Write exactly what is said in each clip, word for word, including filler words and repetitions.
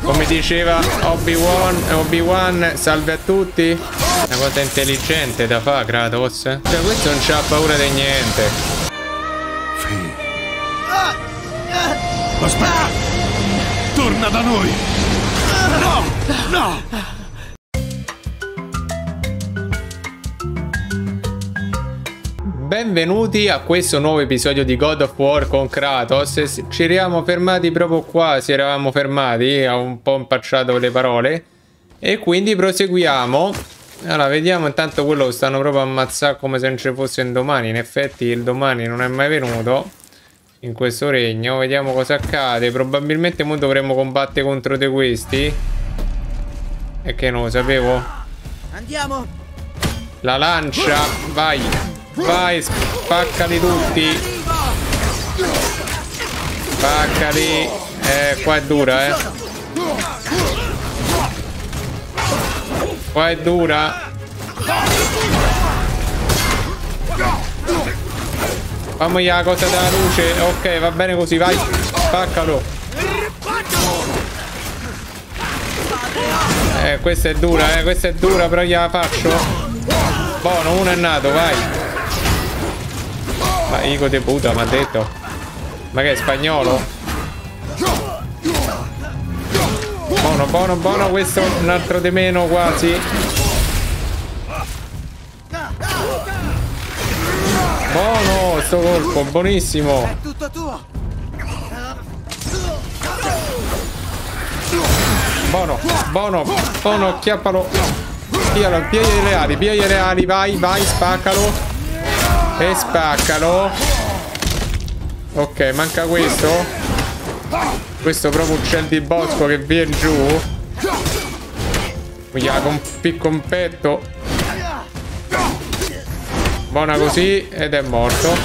Come diceva Obi-Wan, Obi-Wan, salve a tutti. Una cosa intelligente da fare, Kratos. Cioè, questo non c'ha paura di niente. Aspetta! Torna da noi! No! No! Benvenuti a questo nuovo episodio di God of War con Kratos. Ci eravamo fermati proprio qua, si eravamo fermati, ho un po' impacciato le parole. E quindi proseguiamo. Allora, vediamo, intanto quello stanno proprio a ammazzare come se non ci fosse un domani. In effetti il domani non è mai venuto in questo regno. Vediamo cosa accade. Probabilmente mo dovremmo combattere contro di questi. E che non lo sapevo. Andiamo. La lancia, vai. Vai, spaccali tutti. Spaccali. Eh, qua è dura, eh. Qua è dura. Fammi la cosa della luce. Ok, va bene così, vai. Spaccalo. Eh, questa è dura, eh. Questa è dura, però gliela faccio. Buono, uno è nato, vai. Ma Ico de puta, mi ha detto. Ma che è spagnolo? Buono, buono, buono. Questo un altro di meno quasi. Buono, sto colpo, buonissimo. È tutto tuo. Buono, buono, buono, chiappalo. Piglialo, piegli le ali, piegli le ali, vai, vai, spaccalo. E spaccalo. Ok, manca questo. Questo proprio uccello di bosco che viene giù. Via con picco un petto. Buona così. Ed è morto.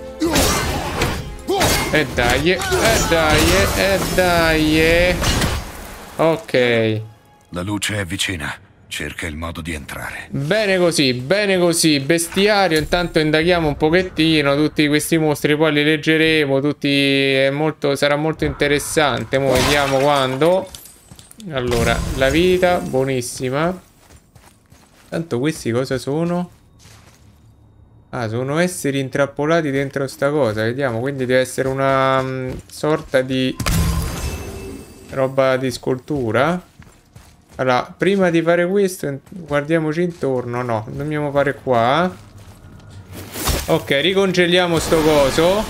E dai, e dai, e dai. Ok. La luce è vicina. Cerca il modo di entrare. Bene così, bene così. Bestiario, intanto indaghiamo un pochettino. Tutti questi mostri poi li leggeremo. Tutti è molto, sarà molto interessante. Mo vediamo quando. Allora, la vita, buonissima. Tanto questi cosa sono? Ah, sono esseri intrappolati dentro sta cosa. Vediamo, quindi deve essere una um, sorta di roba di scultura. Allora, prima di fare questo, guardiamoci intorno. No, dobbiamo fare qua. Ok, ricongeliamo sto coso.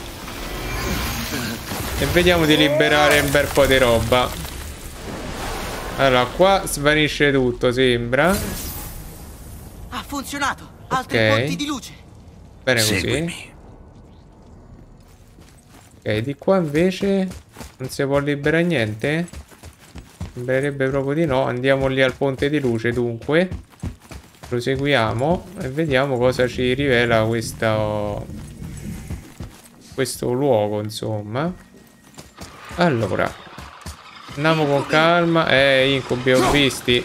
E vediamo di liberare un bel po' di roba. Allora, qua svanisce tutto, sembra. Ha funzionato. Altri Ok. punti di luce. Bene così. Seguimi. Ok, di qua invece non si può liberare niente. Sembrerebbe proprio di no. Andiamo lì al ponte di luce, dunque. Proseguiamo e vediamo cosa ci rivela questo questo luogo, insomma. Allora, andiamo con calma. Eh, incubi ho visti.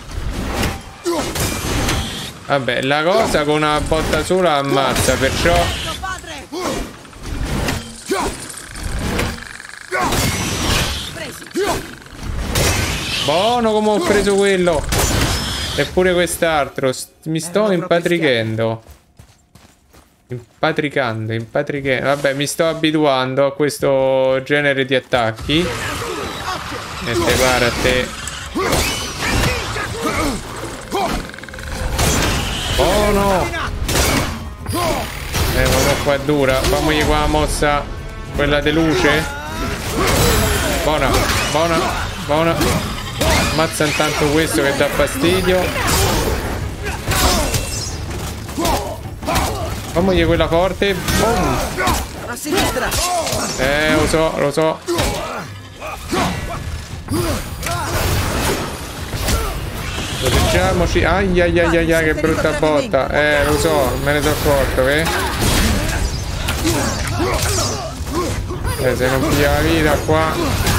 Vabbè, la cosa con una botta sola ammazza, perciò buono come ho preso quello. Eppure quest'altro. Mi sto impatrichendo. Impatricando, impatrichendo. Vabbè, mi sto abituando a questo genere di attacchi. E te pare a te. Buono. Eh, ma qua è dura. Famogli qua la mossa. Quella di luce. Buona, buona, buona. Ammazza intanto questo che dà fastidio. Famogli quella forte. Boom. A sinistra. Eh, lo so, lo so. Proteggiamoci. Ai ai ai ai ai, che brutta botta. Eh, lo so, me ne sono accorto, eh. Eh, se non piglia la vita qua.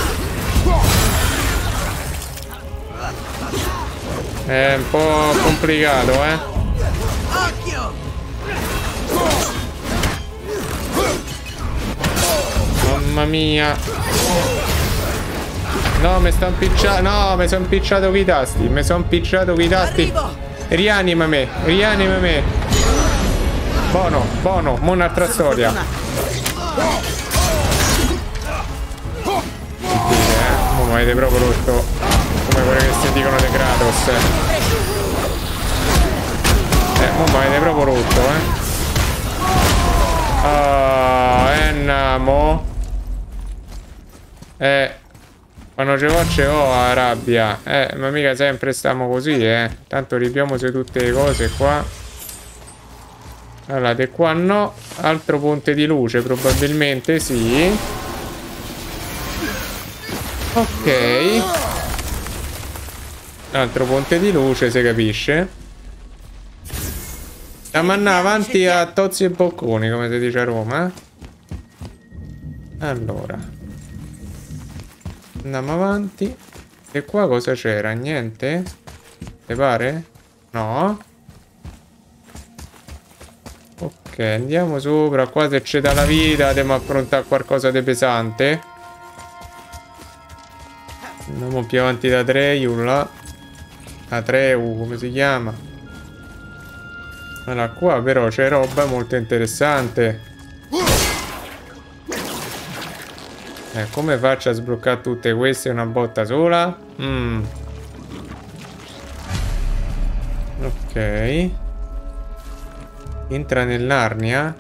È un po' complicato, eh. Occhio. Mamma mia. No, mi sto impicciando. No, mi sono impicciato coi tasti. Mi sono impicciato coi tasti. Arrivo! Rianima me, rianima me. Buono, buono, mo un'altra Sono storia. fortunato. Eh, mo mi avete proprio rotto. Come quelle che si dicono di Kratos. Eh, mo mi avete proprio rotto, eh. Ah, eh, namo. Eh, quando ce l'ho ce l'ho la rabbia. Eh, ma mica sempre stiamo così, eh. Tanto ripiamosi tutte le cose qua. Allora, di qua no. Altro ponte di luce, probabilmente sì. Ok. Altro ponte di luce, si capisce. Stiamo andando avanti a tozzi e bocconi, come si dice a Roma. Allora. Andiamo avanti. E qua cosa c'era? Niente? Ti pare? No. Ok, andiamo sopra. Qua se c'è dalla vita dobbiamo affrontare qualcosa di pesante. Andiamo più avanti da Treu là. Atreu, come si chiama? Allora, qua però c'è roba molto interessante. Eh, come faccio a sbloccare tutte queste una botta sola? Mm. Ok. Entra nell'Arnia.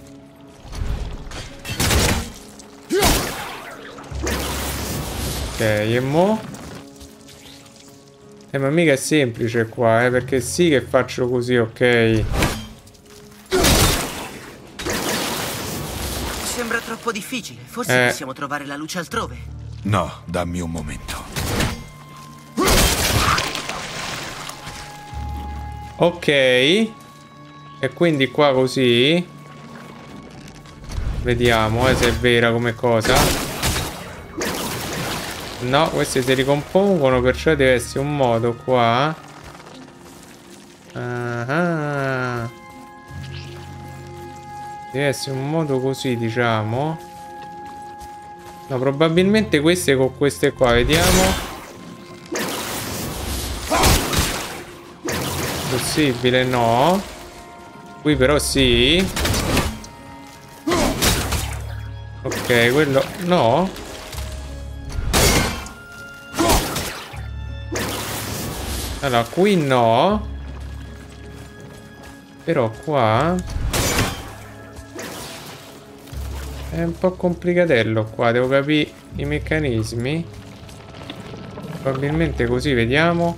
Ok, e mo? Eh, ma mica è semplice qua, eh, perché sì che faccio così, ok. Sembra troppo difficile. Forse Eh. possiamo trovare la luce altrove. No, dammi un momento. Ok. E quindi qua così. Vediamo eh, se è vera come cosa. No, queste si ricompongono, perciò deve essere un modo qua. Ah, deve essere un modo così, diciamo. No, probabilmente queste con queste qua, vediamo. Possibile, no. Qui però sì. Ok, quello no. Allora, qui no. Però qua è un po' complicatello qua. Devo capire i meccanismi. Probabilmente così, vediamo.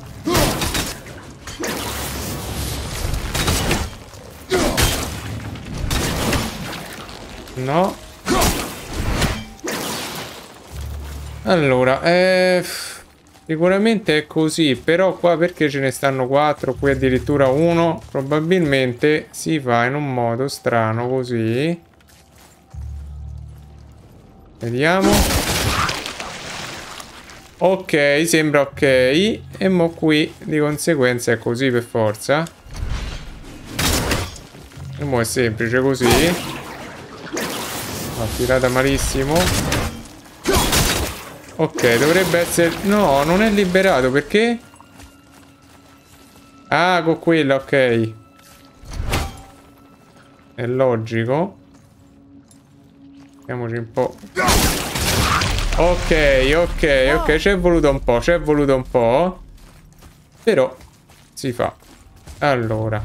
No. Allora, eh, sicuramente è così, però qua perché ce ne stanno quattro, qui addirittura uno, probabilmente si fa in un modo strano così. Vediamo. Ok, sembra ok. E mo qui di conseguenza è così per forza. E mo è semplice così. L'ho tirata malissimo. Ok, dovrebbe essere... No, non è liberato, perché? Ah, con quella, ok. È logico. Vediamoci un po'. Ok, ok, ok, ci è voluto un po', ci è voluto un po'. Però si fa. Allora.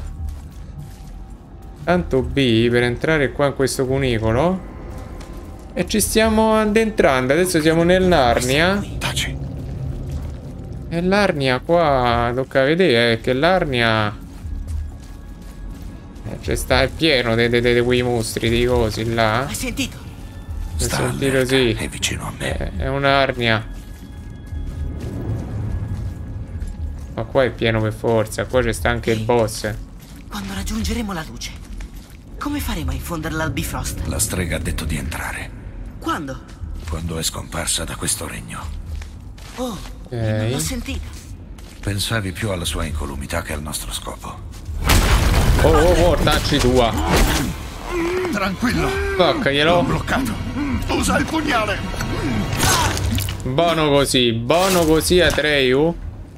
Tanto B per entrare qua in questo cunicolo. E ci stiamo addentrando. Adesso siamo nell'Arnia. Taci. E l'Arnia qua tocca vedere, eh, che l'Arnia eh, c'è sta, è pieno di quei mostri, di cosi là. Hai sentito? Ho Sta sentito, allerta, sì. è vicino a me. Eh, è un'Arnia. Ma qua è pieno per forza. Qua c'è sta anche il boss. Quando raggiungeremo la luce, come faremo a infonderla al Bifrost? La strega ha detto di entrare. Quando? Quando è scomparsa da questo regno. Oh, Ok. non l'ho sentita. Pensavi più alla sua incolumità che al nostro scopo. Oh, oh, mortacci tua. Tranquillo, Toccaglielo. bloccato. Usa il pugnale. Buono così, buono così Atreyu.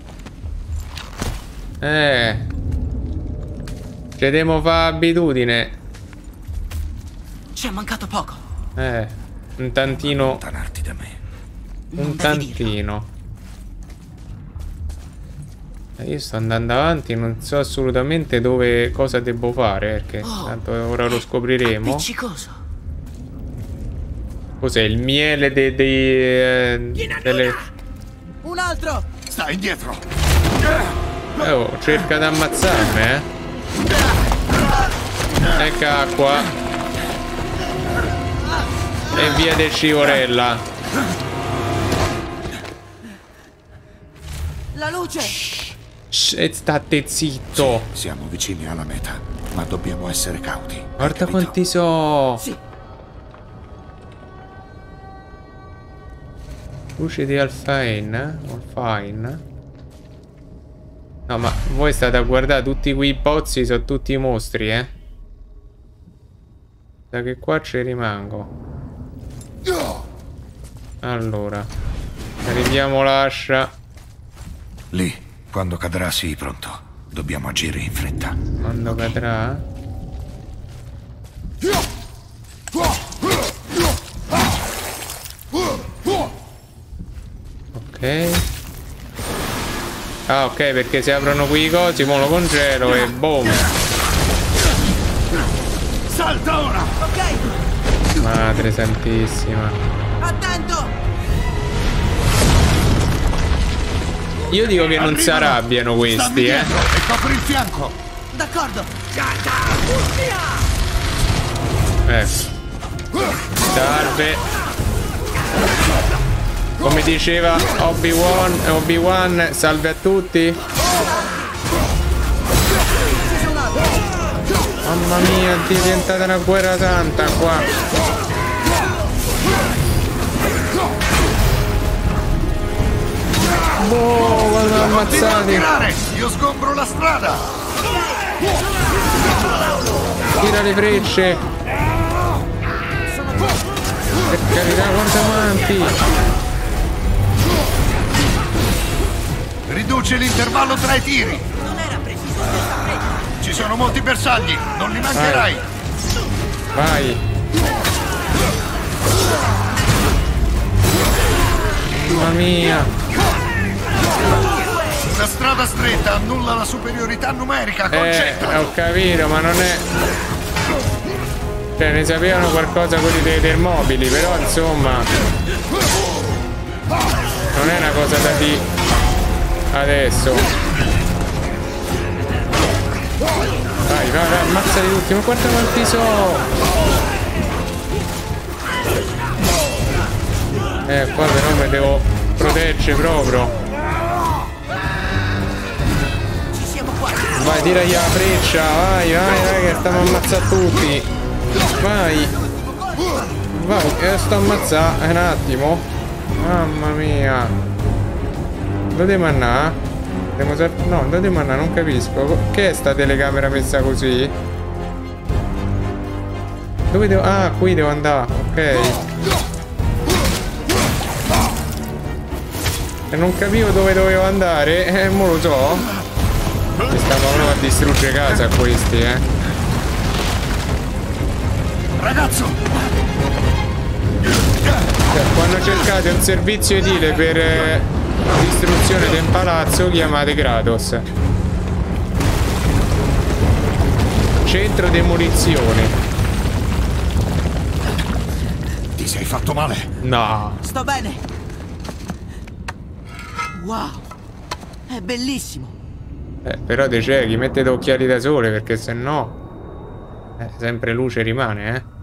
Eh. Ci devo fare abitudine. Ci è mancato poco. Eh, un tantino. Allontanarti da me. Un tantino. Eh, io sto andando avanti, non so assolutamente dove, cosa devo fare, perché Oh, tanto ora lo scopriremo. Appiccicoso. Cos'è il miele dei... dei eh, delle... Un altro. Stai indietro. Eh, oh, cerca di ammazzarmi, eh. Ecco qua. E via del scivorella. La luce. Shh, state zitto. Siamo vicini alla meta, ma dobbiamo essere cauti. Hai Guarda capito? quanti so. Sì. Luce di Alfheim. Alfheim. No, ma voi state a guardare tutti quei pozzi, sono tutti mostri, eh. Da che qua ci rimango. Allora, arriviamo l'ascia. Lì, quando cadrà sii pronto. Dobbiamo agire in fretta. Quando cadrà? Ok. Ah, ok, perché si aprono quei cosi, mo lo congelo e boom. Salta ora! Ok. Madre santissima. Attento. Io dico che non si arrabbiano questi, eh. E copri il fianco! D'accordo. Ecco. Salve. Come diceva Obi-Wan, Obi-Wan, salve a tutti. Mamma mia, è diventata una guerra santa qua. Boh, vanno ammazzati. Io sgombro la strada! Tira le frecce. Per carità, guarda avanti. Riduce l'intervallo tra i tiri! Non era preciso questa fretta. Ci sono molti bersagli, non li mancherai! Vai. Mamma mia. Una strada stretta annulla la superiorità numerica, Eh, concentrati! ho capito, ma non è... Cioè, ne sapevano qualcosa quelli dei termobili, però insomma... Non è una cosa da dire adesso. Vai, vai, vai, ammazzali tutti, ma guarda quanti so! Eh, qua però mi devo proteggere proprio. Ci siamo quasi. Vai, tiragli la freccia, vai, vai, vai, che stiamo ammazzando tutti. Vai. Vai, che sto ammazzando, un attimo. Mamma mia. Dove devo andare? Devo sal- no, dove devo andare? Non capisco. Che è sta telecamera messa così? Dove devo... Ah, qui devo andare, ok. E non capivo dove dovevo andare, eh, mo lo so. Mi stavano a distruggere casa questi, eh. Ragazzo! Cioè, quando cercate un servizio edile per eh, distruzione del palazzo, chiamate Kratos. Centro demolizione. Ti sei fatto male? No. Sto bene. Wow. È bellissimo. Eh, però te ciechi, mettete occhiali da sole perché se no eh, sempre luce rimane, eh.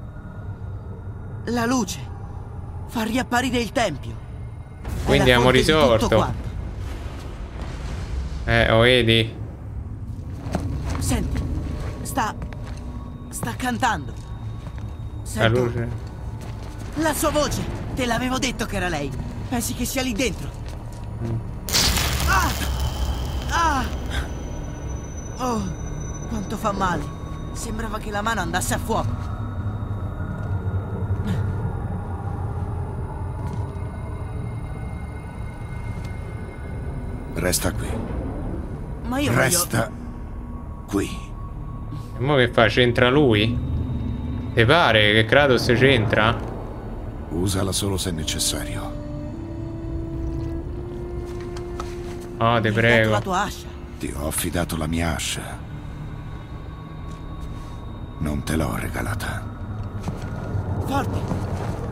La luce fa riapparire il tempio. È Quindi la abbiamo fonte di tutto risorto. quanto. Eh, oh, vedi? Senti, sta... sta cantando. La Sento luce. la sua voce. Te l'avevo detto che era lei. Pensi che sia lì dentro? Ah! Ah! Oh, quanto fa male. Sembrava che la mano andasse a fuoco. Resta qui. Ma io Resta voglio... qui. E mo che fa? C'entra lui? Te pare che Kratos c'entra? Usala solo se necessario. Oh, te Mi hai dato prego. la tua ascia. Ti ho affidato la mia ascia. Non te l'ho regalata. Forte.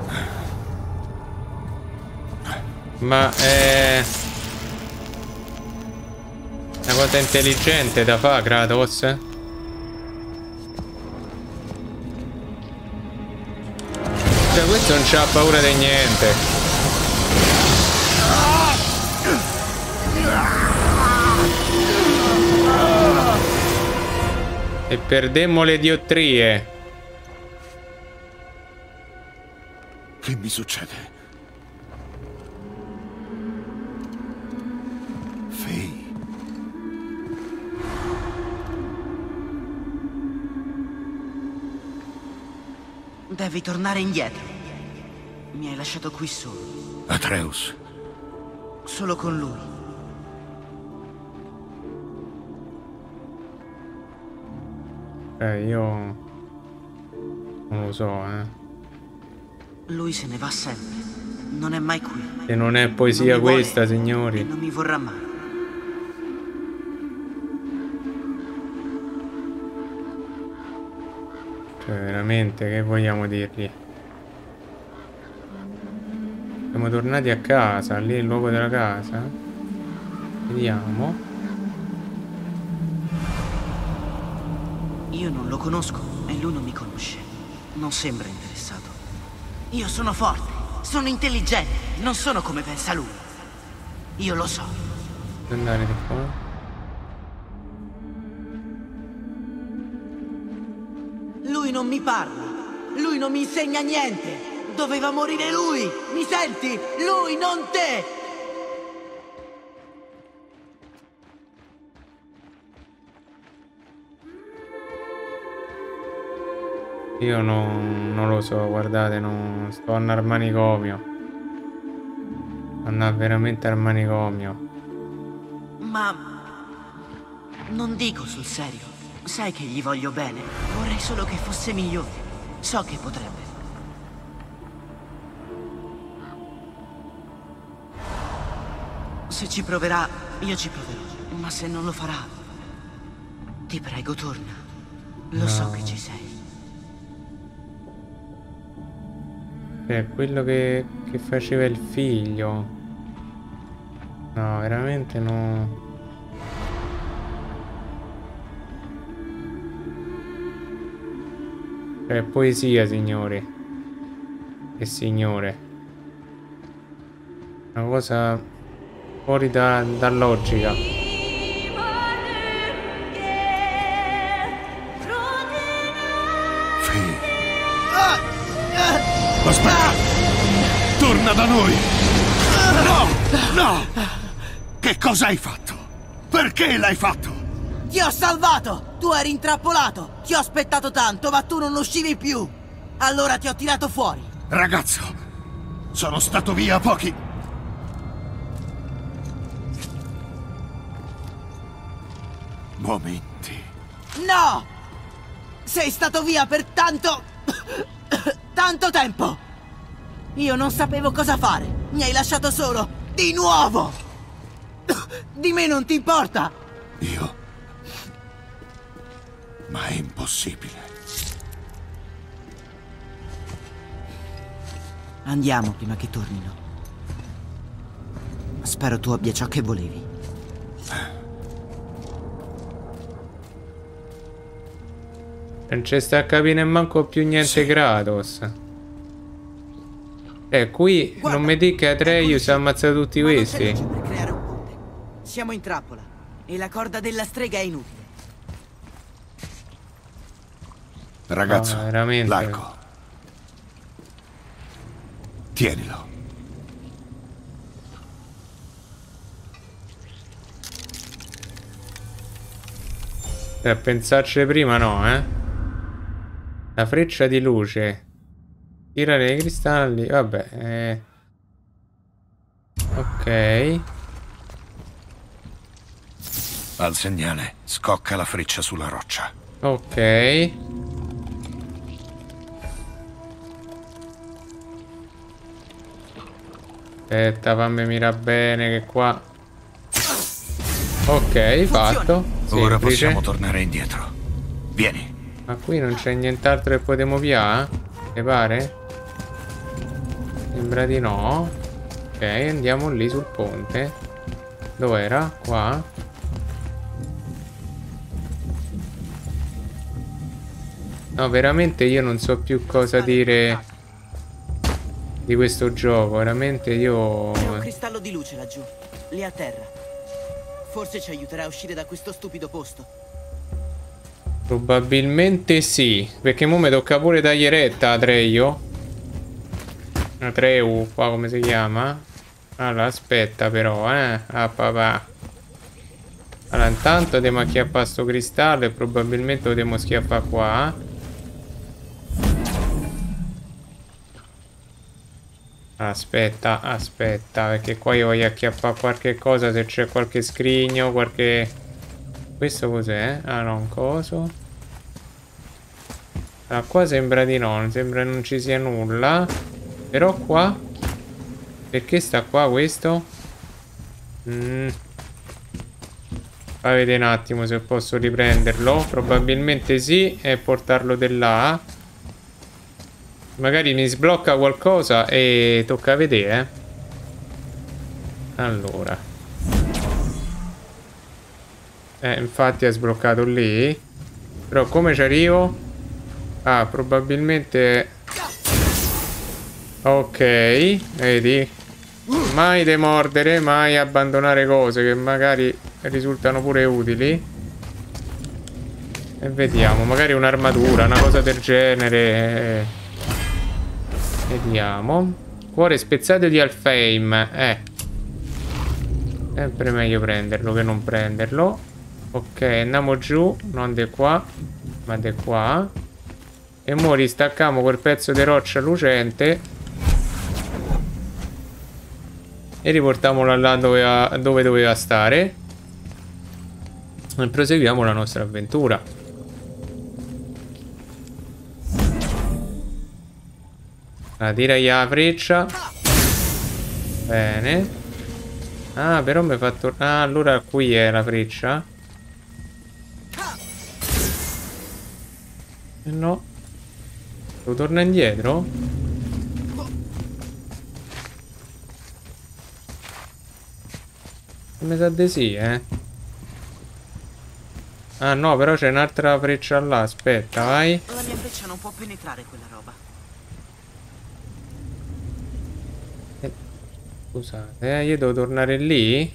Ma è una cosa intelligente da fare, Kratos. Cioè, questo non c'ha paura di niente. E perdemmo le diottrie. Che mi succede? Faye. Devi tornare indietro. Mi hai lasciato qui solo. Atreus. Solo con lui. Eh, io non lo so, eh. Lui se ne va sempre. Non è mai qui. Se non è poesia Non mi vuole questa, signori. E non mi vorrà mai. Cioè, veramente, che vogliamo dirgli? Siamo tornati a casa, lì è il luogo della casa. Vediamo. Io non lo conosco e lui non mi conosce. Non sembra interessato. Io sono forte, sono intelligente, non sono come pensa lui. Io lo so. Andare di qua. Lui non mi parla. Lui non mi insegna niente. Doveva morire lui. Mi senti? Lui, non te. Io non, non lo so, guardate, non sto al manicomio. Andare veramente al manicomio. Ma non dico sul serio. Sai che gli voglio bene. Vorrei solo che fosse migliore. So che potrebbe. Se ci proverà, io ci proverò. Ma se non lo farà, ti prego, torna. Lo No. so che ci sei. È quello che, che faceva il figlio. No, veramente no. È poesia, signori. E signore. Una cosa fuori da, da logica. Faye. Aspetta! Torna da noi! No! No! Che cosa hai fatto? Perché l'hai fatto? Ti ho salvato! Tu eri intrappolato! Ti ho aspettato tanto, ma tu non uscivi più! Allora ti ho tirato fuori! Ragazzo, sono stato via pochi... momenti. No! Sei stato via per tanto... tanto tempo! Io non sapevo cosa fare! Mi hai lasciato solo! Di nuovo! Di me non ti importa! Io... Ma è impossibile. Andiamo prima che tornino. Spero tu abbia ciò che volevi. Non ci sta a capire manco più niente, Sì. Kratos. Eh, qui Guarda, non mi dica che Atreus eccoci. ha ammazzato tutti Ma non questi. serve per creare un ponte. Siamo in trappola e la corda della strega è inutile. Ragazzo, No, veramente. l'arco. Tienilo. Per pensarci prima, no, eh. La freccia di luce. Tirare i cristalli. Vabbè. Eh. Ok. Al segnale, scocca la freccia sulla roccia. Ok. Aspetta, fammi mirare bene che qua... Ok, fatto. Ora Semplice. possiamo tornare indietro. Vieni. Ma qui non c'è nient'altro che potremo via? Ti pare? Sembra di no. Ok, andiamo lì sul ponte. Dov'era? Qua? No, veramente io non so più cosa dire di questo gioco. Veramente io... C'è un cristallo di luce laggiù, lì a terra. Forse ci aiuterà a uscire da questo stupido posto. Probabilmente sì. Perché mo mi tocca pure dargli retta a Atreio. Atreu, qua come si chiama? Allora, aspetta però, eh. Ah, papà. Allora, intanto andiamo a chiappare sto cristallo e probabilmente lo dobbiamo schiaffare qua. Aspetta, aspetta, perché qua io voglio acchiappare qualche cosa, se c'è qualche scrigno, qualche... Questo cos'è? Ah no, un coso. Allora, qua sembra di no, non sembra non ci sia nulla. Però qua... Perché sta qua questo? Mm. Fa vedere un attimo se posso riprenderlo. Probabilmente sì, e portarlo di là. Magari mi sblocca qualcosa e tocca vedere, eh. Allora. Eh, infatti è sbloccato lì. Però come ci arrivo? Ah, probabilmente... Ok, vedi? Mai demordere, mai abbandonare cose che magari risultano pure utili. E vediamo, magari un'armatura, una cosa del genere. Vediamo. Cuore spezzato di Alfheim. Eh. Sempre meglio prenderlo che non prenderlo. Ok, andiamo giù. Non di qua, ma di qua. E mo ristacchiamo quel pezzo di roccia lucente. E riportiamolo là dove, dove doveva stare. E proseguiamo la nostra avventura. Ah, direi la freccia. Bene. Ah, però mi ha fatto... Ah, allora qui è la freccia. Eh no. Devo tornare indietro? Mi sa di sì, eh. Ah no, però c'è un'altra freccia là. Aspetta, vai. La mia freccia non può penetrare quella roba. Scusate, eh, io devo tornare lì?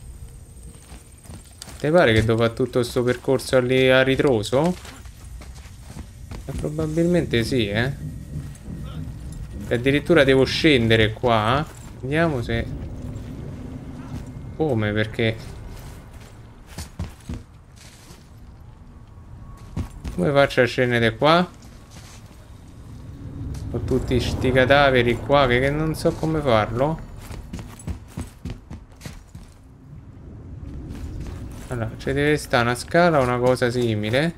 Ti pare che devo fare tutto sto percorso lì a ritroso? Eh, probabilmente sì, eh. E addirittura devo scendere qua. Vediamo se... Come? Perché... Come faccio a scendere qua? Ho tutti sti cadaveri qua che, che non so come farlo. Allora, ci deve stare una scala o una cosa simile.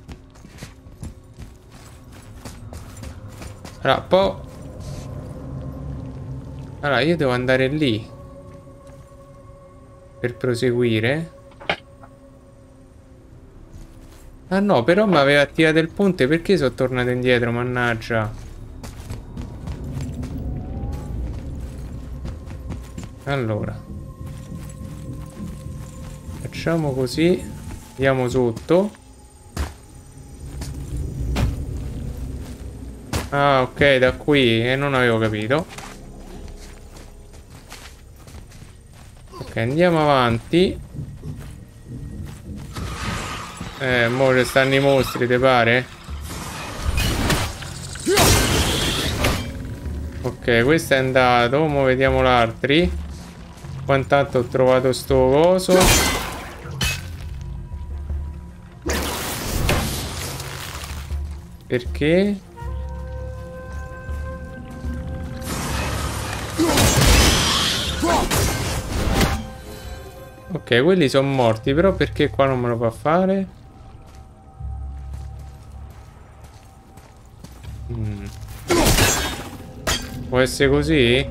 Allora, poi... Allora, io devo andare lì per proseguire. Ah no, però mi aveva attivato il ponte. Perché sono tornato indietro, mannaggia. Allora, facciamo così. Andiamo sotto. Ah, ok, da qui. E eh, non avevo capito. Ok, andiamo avanti. Eh, mo ci stanno i mostri, te pare? Ok, questo è andato. Mo vediamo l'altri. Qua intanto ho trovato sto coso. Perché? Ok, quelli sono morti, però perché qua non me lo fa fare? Mm. Può essere così?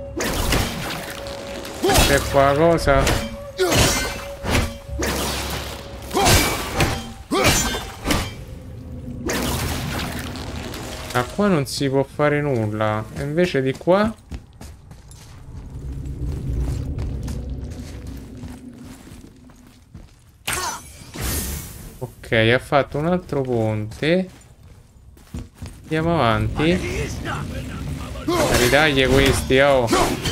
C'è qua cosa? Ah, qua non si può fare nulla. E invece di qua? Ok, ha fatto un altro ponte. Andiamo avanti. Ridagli questi, oh.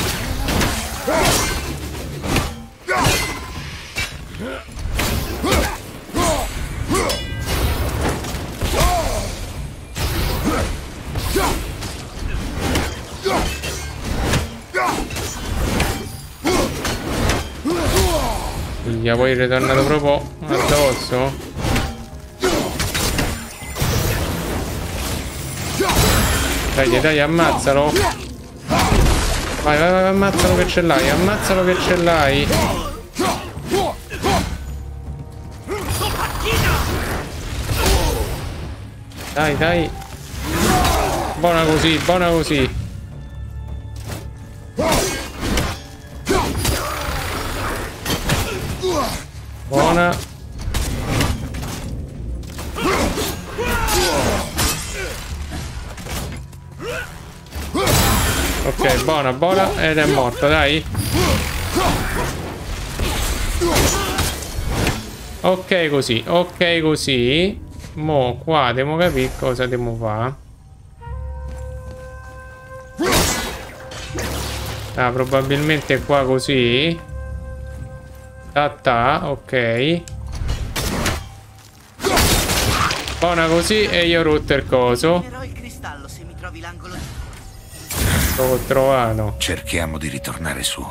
Figlia, poi è ritornato proprio addosso. Dai, dai, ammazzalo. Vai, vai, vai, ammazzalo che ce l'hai, ammazzalo che ce l'hai. Dai, dai. Buona così, buona così. Buona. Ok, buona, buona. Ed è morto, dai. Ok così, ok così. Mo qua devo capire cosa devo fare. Ah, probabilmente qua così. Ta ta, ok. Buona così e io ho rotto il coso. Però il cristallo se mi trovi l'angolo di... L'ho trovato. Cerchiamo di ritornare su.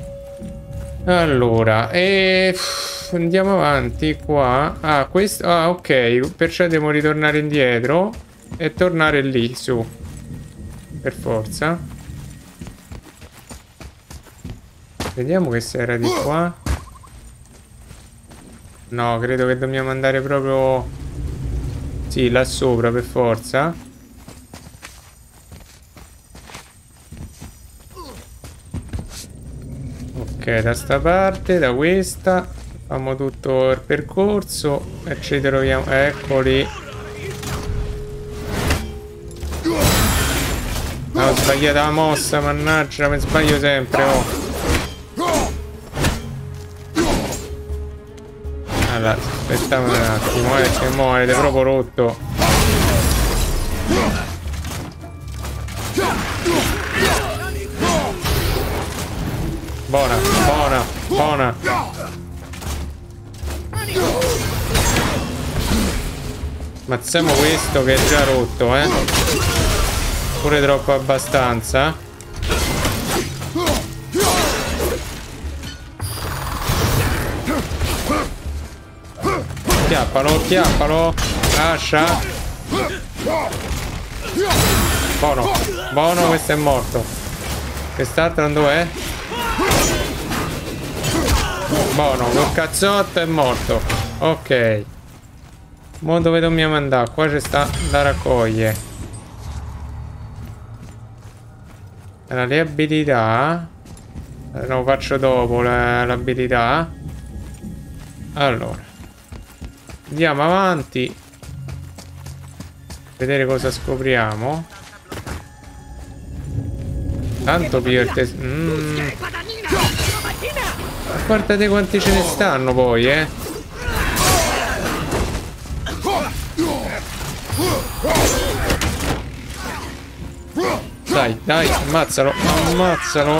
Allora, e andiamo avanti qua. Ah, questo. Ah, ok. Perciò devo ritornare indietro e tornare lì su. Per forza. Vediamo che se era di qua. No, credo che dobbiamo andare proprio. Sì, là sopra per forza. Ok, da sta parte, da questa. Facciamo tutto il percorso e ci troviamo. Eccoli. Ah, ho sbagliato la mossa, mannaggia, mi sbaglio sempre, oh. Allora, aspettiamo un attimo, eh, che mo' avete proprio rotto. Buona, buona, buona. Mazziamo questo che è già rotto, eh. Pure troppo abbastanza. Chiappalo, chiappalo. Lascia. Buono, buono, questo è morto. Quest'altro non dov'è? Buono, col cazzotto è morto. Ok. Mo dove dobbiamo andare? Qua c'è sta da raccogliere. Allora, le abilità. Lo faccio dopo l'abilità. Allora. Andiamo avanti. Vedere cosa scopriamo. Tanto più il test. Mm. Guardate quanti ce ne stanno poi, eh. Dai, dai, ammazzalo, ammazzalo.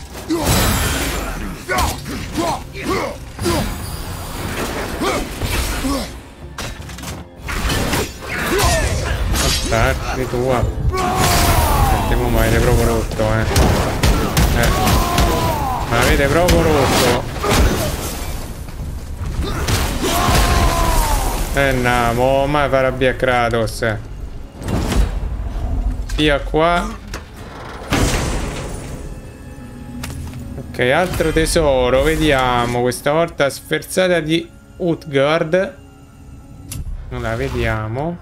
Attacchi tua. Sentiamo, ma avete proprio rotto, eh. Eh. Ma avete proprio rotto. Eh no, mo mai farà via Kratos. Via qua. Ok, Ok, altro tesoro, vediamo. Questa volta sferzata di Utgard. La vediamo.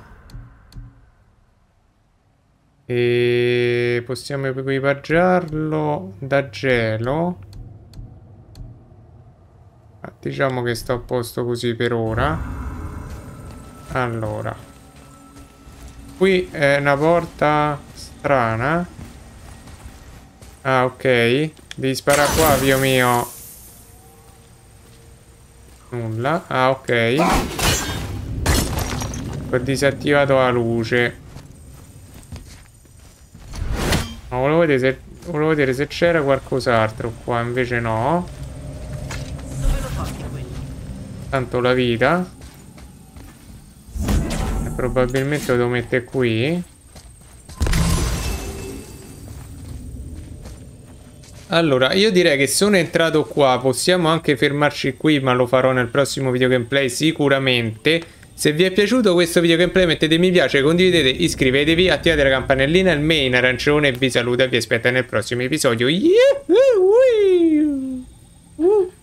E possiamo equipaggiarlo da gelo. Diciamo che sto a posto così per ora. Allora, qui è una porta strana. Ah, ok. Devi sparare qua, Dio mio. Nulla. Ah, ok. Ho disattivato la luce. Ma volevo vedere se, volevo vedere se c'era qualcos'altro qua, invece no. Dove lo porti quello? Tanto la vita. E probabilmente lo devo mettere qui. Allora, io direi che sono entrato qua. Possiamo anche fermarci qui, ma lo farò nel prossimo video gameplay sicuramente. Se vi è piaciuto questo video gameplay mettete mi piace, condividete, iscrivetevi, attivate la campanellina. Il main arancione vi saluta e vi aspetta nel prossimo episodio. Yeah!